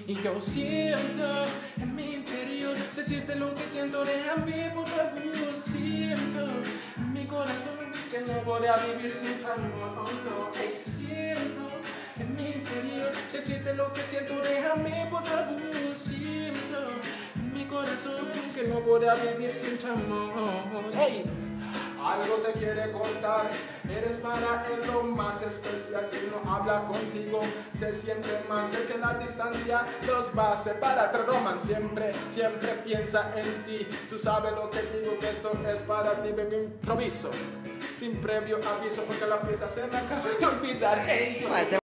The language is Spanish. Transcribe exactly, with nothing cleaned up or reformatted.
Y yo siento en mi interior decirte lo que siento, déjame por favor. Siento en mi corazón que no podría vivir sin tu amor, oh no. Hey, siento en mi interior decirte lo que siento, déjame por favor. Siento en mi corazón que no podría vivir sin tu amor. Hey. Algo te quiere contar, eres para él lo más especial. Si no habla contigo, se siente mal. Sé que la distancia los va a separar, pero Roman siempre, siempre piensa en ti. Tú sabes lo que digo, que esto es para ti. Ven, improviso, sin previo aviso, porque la pieza se me acaba de olvidar. Hey,